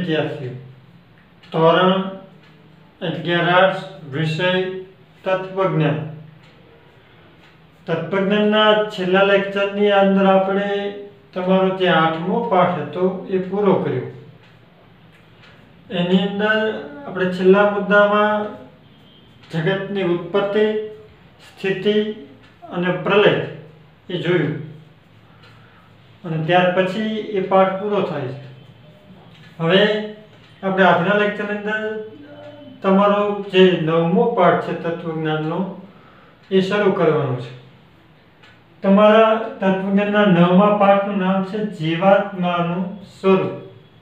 વિદ્યાર્થીઓ, ધોરણ 11 વિષય તત્વજ્ઞાન. તત્વજ્ઞાનના છેલ્લા લેક્ચરની અંદર આપણે તમારો જે 8મો પાઠ હતો એ પૂરો કર્યો. એની અંદર આપણે છેલ્લા મુદ્દામાં જગતની ઉત્પત્તિ, સ્થિતિ અને પ્રલય એ જોયું અને ત્યાર પછી એ પાઠ પૂરો થાય છે. હવે આપણે આજના લેક્ચરની અંદર તમારો જે 9મો પાઠ છે તત્વજ્ઞાનનો એ શરૂ કરવાનો છે. તમારા તત્વજ્ઞાનના 9મા પાઠનું નામ છે જીવાત્માનું સ્વરૂપ.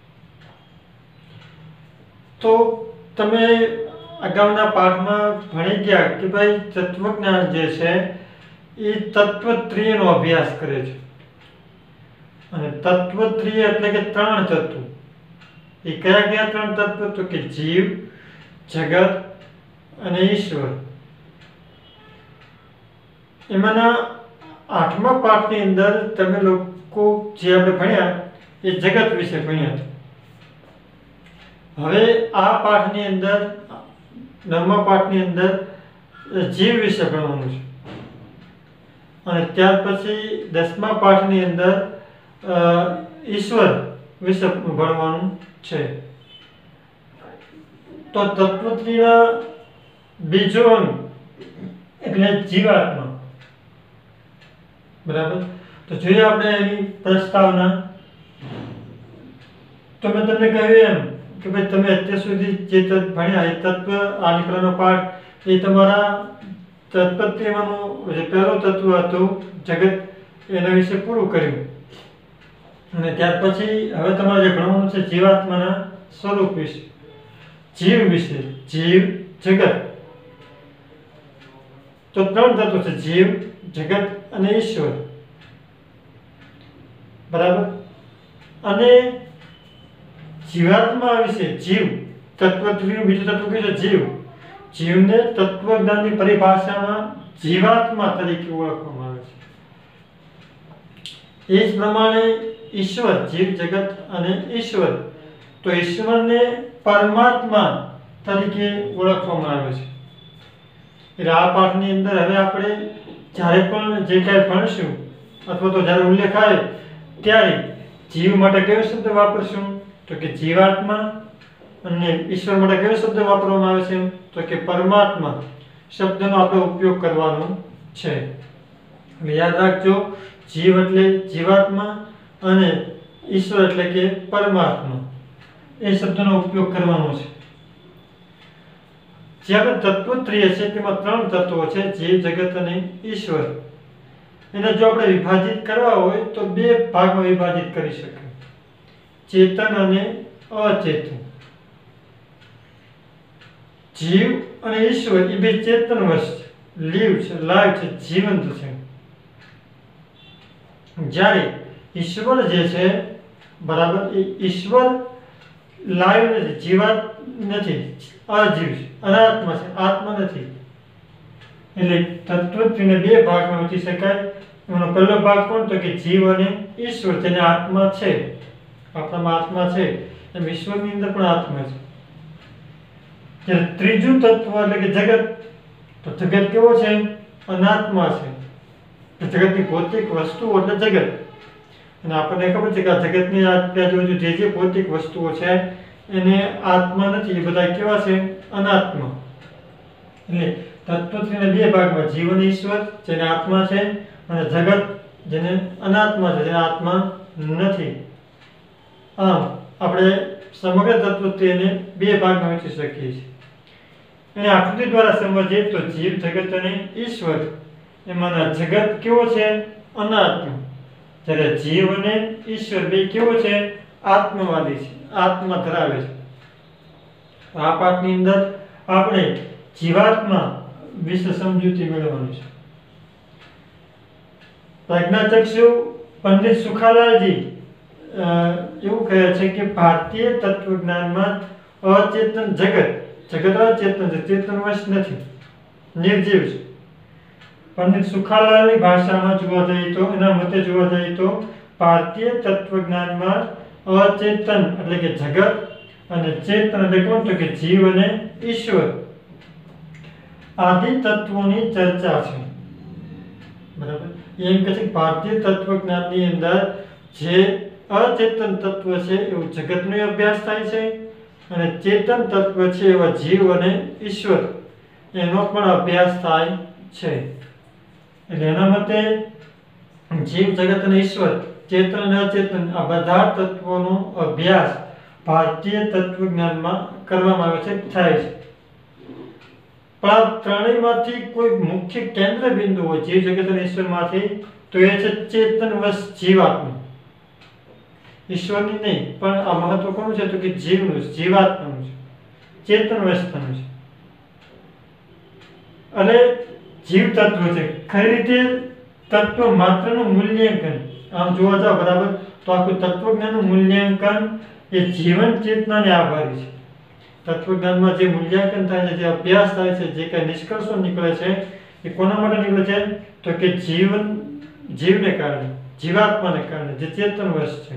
તો તમે અગાઉના પાઠમાં ભણી ગયા કે ભાઈ તત્વજ્ઞાન જે છે એ તત્વત્રયનો અભ્યાસ કરે છે. અને તત્વત્રય એટલે કે 3 તત્વો. એ કયા કયા 3 તત્વો? તો કે જીવ, જગત અને ઈશ્વર. એમાંના 8મા પાઠની અંદર તમે લોકો જે આપણે ભણ્યા એ જગત વિશે ભણ્યા હતા. હવે આ પાઠની અંદર 9મા પાઠની અંદર જીવ વિશે ભણવાનું છે અને ત્યાર પછી 10મા પાઠની અંદર ઈશ્વર વિશે ભણવાનું છે. તો તત્વત્રયના બીજો અંગ એટલે જીવાત્મા. બરાબર. તો જોઈએ આપણે એની પ્રસ્તાવના. તો મેં તમને કહ્યું એમ કે ભાઈ તમે અત્યાર સુધી જે ભણ્યા એ તત્વ આ નીકળવાનો પાઠ એ તમારા તત્વત્રયમાંનું જે પહેલું તત્વ હતું જગત એના વિશે પૂરું કર્યું. અને ત્યાર પછી હવે તમારે જે ભણવાનું છે જીવાત્માના સ્વરૂપ વિશે, જીવ વિશે, જીવ, જગત. તો 3 તત્વો છે: જીવ, જગત અને ઈશ્વર. બરાબર. અને જીવાત્મા વિશે, જીવ તત્વત્રયનું બીજું તત્વ કયું છે? જીવ. જીવને તત્વજ્ઞાનની પરિભાષામાં જીવાત્મા તરીકે ઓળખવામાં આવે છે. એ જ પ્રમાણે ઈશ્વર, જીવ, જગત અને ઈશ્વર. તો ઈશ્વરને પરમાત્મા તરીકે ઓળખવામાં આવે છે. એટલે આ પાઠની અંદર હવે આપણે જ્યારે પણ જે કાંઈ ભણશું અથવા તો જ્યારે ઉલ્લેખ આવે ત્યારે જીવ માટે કયો શબ્દ વાપરશું? તો કે જીવાત્મા. અને ઈશ્વર માટે કયો શબ્દ વાપરવામાં આવે છે? તો કે પરમાત્મા શબ્દનો આપણે ઉપયોગ કરવાનો છે. એટલે યાદ રાખજો, જીવ એટલે જીવાત્મા અને ઈશ્વર એટલે કે પરમાત્મા. એ શબ્દનો ઉપયોગ કરવાનો છે. જે આપણે તત્વત્રય છે તેમાં 3 તત્વો છે: જીવ, જગત અને ઈશ્વર. એને જો આપણે વિભાજિત કરવા હોય તો 2 ભાગમાં વિભાજિત કરી શકાય: ચેતન અને અચેતન. જીવ અને ઈશ્વર એ 2 ચેતનવશ છે, લીવ છે, લાઈવ છે, જીવંત છે. જ્યારે ઈશ્વર જે છે, બરાબર, એ ઈશ્વર લાઈવ નથી, જીવાત નથી, અજીવ છે, અનાત્મા છે, આત્મા નથી. એટલે તત્વત્રયને 2 ભાગમાં વહેંચી શકાય. એનો પહેલો ભાગ કોણ? તો કે જીવ અને ઈશ્વર, જેને આત્મા છે. આપણામાં આત્મા છે એમ ઈશ્વરની અંદર પણ આત્મા છે. જ્યારે ત્રીજું તત્વ એટલે કે જગત. તો જગત કેવો છે? અનાત્મા છે. જગતની ભૌતિક વસ્તુઓ એટલે જગત. અને આપણને ખબર છે કે આ જગતની આજુબાજુ જે ભૌતિક વસ્તુઓ છે એને આત્મા નથી, એ બધા કેવા છે? અનાત્મા. એટલે તત્વત્રયના 2 ભાગમાં: જીવ અને ઈશ્વર જેને આત્મા છે, અને જગત જેને અનાત્મા છે, જેને આત્મા નથી. આમ આપણે સમગ્ર તત્વત્રયને 2 ભાગમાં વહેંચી શકીએ છીએ. એને આકૃતિ દ્વારા સમજીએ તો જીવ, જગત અને ઈશ્વર એમાંના જગત કેવો છે? અનાત્મા. જ્યારે જીવ અને ઈશ્વર 2 કેવો છે? આત્મવાદી છે, આત્મા ધરાવે છે. આ પાઠની અંદર આપણે જીવાત્મા વિશે સમજૂતી મેળવવાની છે. પ્રજ્ઞાચક્ષુ પંડિત સુખાલાલજી એવું કહે છે કે ભારતીય તત્વજ્ઞાનમાં અચેતન જગત, જગત અચેતન છે, ચેતનવશ નથી, નિર્જીવ છે. પંડિત સુખાલાલની ભાષામાં જોવા જઈએ તો, એના મતે જોવા જઈએ તો ભારતીય તત્વજ્ઞાનમાં અચેતન એટલે કે જગત અને ચેતન એટલે કોણ? તો કે જીવ અને ઈશ્વર આદિ તત્વોની ચર્ચા છે. બરાબર. એમ કે છે ભારતીય તત્વજ્ઞાનની અંદર જે અચેતન તત્વ છે એવું જગતનો અભ્યાસ થાય છે અને ચેતન તત્વ છે એવા જીવ અને ઈશ્વર એનો પણ અભ્યાસ થાય છે. એટલે એના મતે જીવ, જગત અને ઈશ્વર, ચેતન અને અચેતન આ બધા તત્વોનો અભ્યાસ ભારતીય તત્વજ્ઞાનમાં કરવામાં આવે છે, થાય છે. પણ આ ત્રણેયમાંથી કોઈ મુખ્ય કેન્દ્ર બિંદુ હોય જીવ, જગત અને ઈશ્વરમાંથી, તો એ છે ચેતનવશ જીવાત્મા. ઈશ્વરની નહીં, પણ આ મહત્વ કોનું છે? તો કે જીવનું, જીવાત્માનું છે, ચેતનવસ્થાનું છે. અને જીવ તત્વ છે. ખરી રીતે તત્વ માત્રનું મૂલ્યાંકન આમ જોવા જાવ બરાબર તો આખું તત્વજ્ઞાનનું મૂલ્યાંકન એ જીવન ચેતનાને આભારી છે. તત્વજ્ઞાનમાં જે મૂલ્યાંકન થાય છે, જે અભ્યાસ થાય છે, જે કઈ નિષ્કર્ષો નીકળે છે એ કોના માટે નીકળે છે? તો કે જીવને કારણે, જીવાત્માને કારણે, જે ચેતનવશ છે.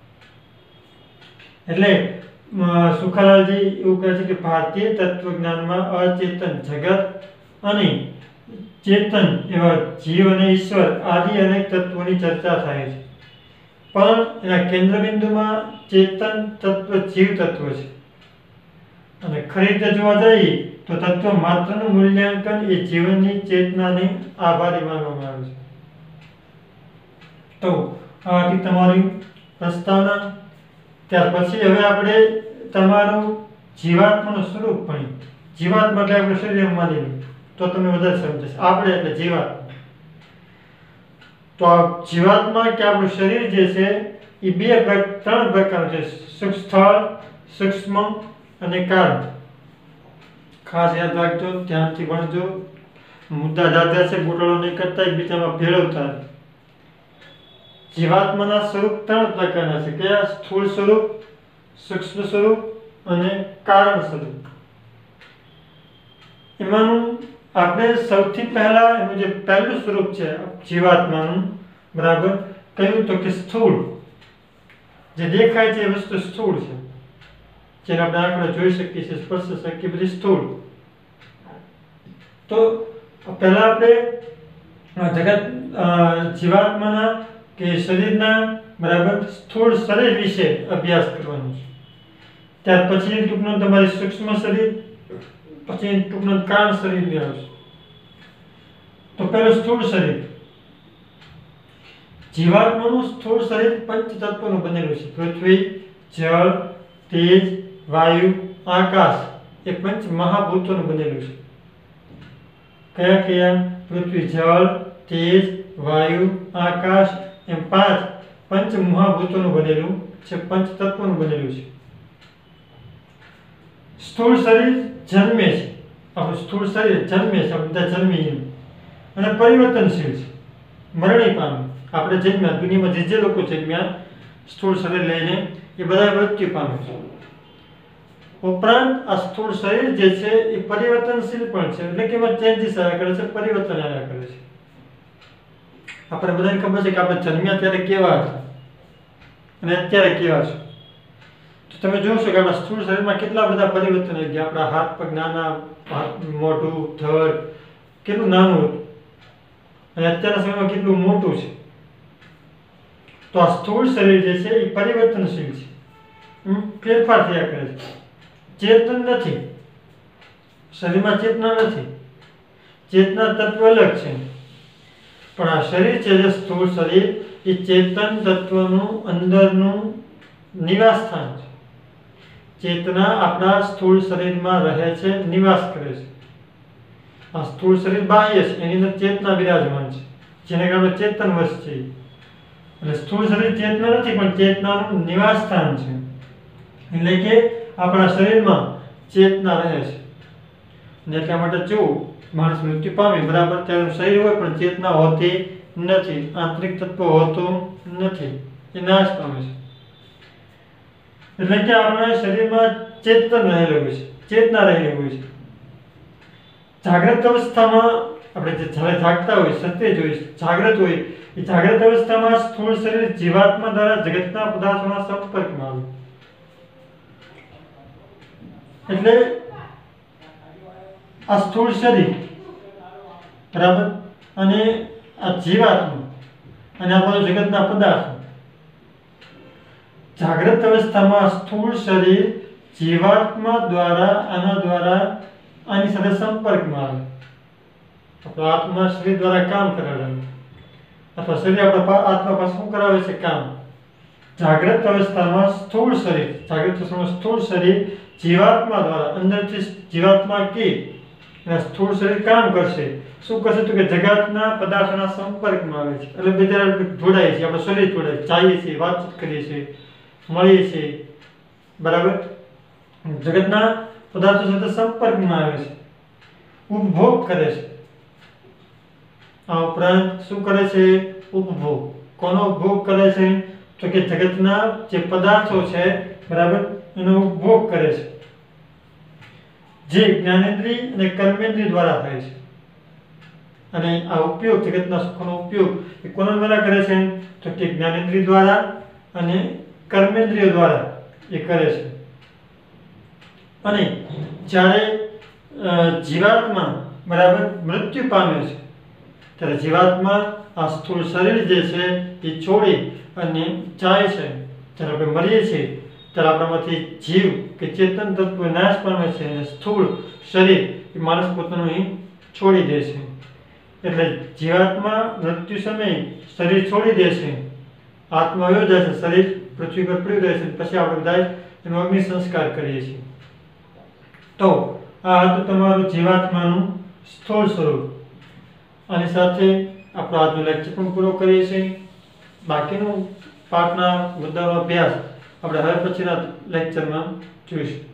એટલે સુખાલાલજી એવું કહે છે કે ભારતીય તત્વજ્ઞાનમાં અચેતન જગત અને ચેતન એવા જીવ અને ઈશ્વર આદિ અનેક તત્વોની ચર્ચા થાય છે. પણ એના કેન્દ્રબિંદુમાં ચેતન તત્વ, જીવ તત્વ છે. અને ખરી રીતે જોવા જઈએ તો તત્વ માત્રનું મૂલ્યાંકન એ જીવનની ચેતનાને આભારી માનવામાં આવે છે. તો આ હતી તમારી પ્રસ્તાવના. ત્યાર પછી હવે આપણે તમારું જીવાત્માનું સ્વરૂપ ભણીએ. જીવાત્મા એટલે આપણે શરીર માની લઈએ તો તમને વધારે સમજશે. આપણે એટલે જીવાત્મા. તો આ જીવાત્મા કે આપણું શરીર જે છે એ ત્રણ પ્રકારનું છે: સ્થળ, સૂક્ષ્મ અને કારણ. ખાસ યાદ રાખજો, ધ્યાનથી ભણજો. મુદ્દા દાદા છે, ગોટાળો નહીં કરતા, એકબીજામાં ભેળવતા. જીવાત્માના સ્વરૂપ ત્રણ પ્રકારના છે. કયા? સ્થૂળ સ્વરૂપ, સૂક્ષ્મ સ્વરૂપ અને કારણ સ્વરૂપ. એમાંનું આપણે સૌથી પહેલા એનું જે પહેલું સ્વરૂપ છે જીવાત્માનું, બરાબર, કયું? તો કે સ્થૂળ. જે દેખાય છે એ વસ્તુ સ્થૂળ છે, જેને આપણે આંખે જોઈ શકીએ છીએ, સ્પર્શ શકીએ, બધી સ્થૂળ. તો પહેલા આપણે જીવાત્માના કે શરીરના, બરાબર, સ્થૂળ શરીર વિશે અભ્યાસ કરવાનો છે. ત્યાર પછી ટૂંકનું તમારી સૂક્ષ્મ શરીર, પછી ટૂંકનું કારણ શરીર આવશે. તો પહેલું સ્થૂળ શરીર. જીવાત્માનું સ્થૂળ શરીર પંચ તત્વોનું બનેલું છે: પૃથ્વી, જળ, તેજ, વાયુ, આકાશ. એ પંચ મહાભૂતોનું બનેલું છે. કયા કયા? પૃથ્વી, જળ, તેજ, વાયુ, આકાશ, એમ પંચ મહાભૂતોનું બનેલું છે, પંચ તત્વોનું બનેલું છે. સ્થૂળ શરીર જન્મે છે. આપણું સ્થૂળ શરીર જન્મે છે, બધા જન્મીએ અને પરિવર્તનશીલ છે, મરણી પામે. આપણે જન્મ્યા, દુનિયામાં જે લોકો જન્મ્યા સ્થૂળ શરીર લઈને એ બધા મૃત્યુ પામે છે. ઉપરાંત આ સ્થૂળ શરીર જે છે એ પરિવર્તનશીલ પણ છે, એટલે કે એમાં ચેન્જીસ આવ્યા કરે છે, પરિવર્તન આવ્યા કરે છે. આપણે બધાને ખબર છે કે આપણે જન્મ્યા ત્યારે કેવા હતા અને અત્યારે કેવા છે. તો તમે જોશો કે આપણા સ્થૂળ શરીરમાં કેટલા બધા પરિવર્તન આવી ગયા. આપણા હાથ પગ નાના, મોઢું, ધડ કેટલું નાનું હતું અને અત્યારના સમયમાં કેટલું મોટું છે. તો આ સ્થૂળ શરીર જે છે એ પરિવર્તનશીલ છે, ફેરફાર થયા કરે છે, ચેતન નથી. શરીરમાં ચેતના નથી, ચેતના તત્વ અલગ છે. પણ આ શરીર છે જે સ્થૂળ શરીર એ ચેતન તત્વનું અંદરનું નિવાસ સ્થાન છે. ચેતના આપણા સ્થૂળ શરીરમાં રહે છે, નિવાસ કરે છે. આ સ્થૂળ શરીર બાહ્ય છે, એની અંદર ચેતના બિરાજમાન છે, જેને કારણે ચેતનવશ છે. અને સ્થૂળ શરીર ચેતના નથી, પણ ચેતનાનું નિવાસ સ્થાન છે. એટલે કે આપણા શરીરમાં ચેતના રહે છે. અને એટલા માટે જો માણસ મૃત્યુ પામે, બરાબર, ત્યારે શરીર હોય પણ ચેતના હોતી નથી, આંતરિક તત્વ હોતું નથી, એ નાશ પામે છે. એટલે કે આપણા શરીરમાં ચેતન રહેલું હોય છે, ચેતના રહેલી હોય છે. જાગ્રત અવસ્થામાં આપણે જે જાગતા હોય, સત્ય હોય, જાગ્રત હોય, એ જાગ્રત અવસ્થામાં સ્થૂળ શરીર જીવાત્મા દ્વારા જગતના પદાર્થોના સંપર્કમાં આવે. એટલે આ સ્થૂળ શરીર બરાબર અને આ જીવાત્મા અને આ બધું જગતના પદાર્થો જાગ્રત અવસ્થામાં સ્થૂળ શરીર જીવાત્મા દ્વારા આની સાથે સંપર્કમાં આવે આપણો આત્મા શરીર દ્વારા કામ કરાવે અથવા શરીર આપણા આત્મા પાસે શું કરાવે છે કામ જાગ્રત અવસ્થામાં સ્થૂળ શરીર સ્થૂળ શરીર જીવાત્મા દ્વારા અંદરથી જીવાત્મા કે સ્થૂળ શરીર કામ કરશે શું કરશે તો કે જગતના પદાર્થોના સંપર્કમાં આવે છે એટલે બધા જોડાય છે આપણે શરીર જોડાય ચાલીએ છીએ વાતચીત કરીએ છીએ મળીએ છીએ બરાબર જગતના પદાર્થો સાથે સંપર્કમાં આવે છે ઉપભોગ કરે છે આ ઉપરાંત શું કરે છે ઉપભોગ કોનો ઉપભોગ કરે છે તો કે જગતના જે પદાર્થો છે બરાબર એનો ઉપભોગ કરે છે જે જ્ઞાનેન્દ્રિય અને કર્મેન્દ્રિય દ્વારા થાય છે અને આ ઉપયોગ જગતના સુખોનો ઉપયોગ એ કોના દ્વારા કરે છે તો કે જ્ઞાનેન્દ્રિય દ્વારા અને કર્મેન્દ્રિય દ્વારા એ કરે છે અને જ્યારે જીવાત્મા બરાબર મૃત્યુ પામે છે ત્યારે જીવાત્મા આ સ્થૂળ શરીર જે છે એ છોડી અને જાય છે જ્યારે આપણે મરીએ છીએ ત્યારે આપણામાંથી જીવ કે ચેતન તત્વ નાશ પામે છે અને સ્થૂળ શરીર એ માણસ પોતાનું અહીં છોડી દે છે એટલે જીવાત્મા મૃત્યુ સમયે શરીર છોડી દે છે આત્મા વયો જાય છે શરીર પૃથ્વી પર પડ્યું રહે છે પછી આપણે બધા એનો અગ્નિ સંસ્કાર કરીએ છીએ તો આ હતું તમારું જીવાત્માનું સ્થૂળ સ્વરૂપ આની સાથે આપણો આજનો લેક્ચર પણ પૂરો કરીએ છીએ બાકીનું પાઠના મુદ્દાનો અભ્યાસ આપણે હવે પછીના લેક્ચરમાં જોઈશું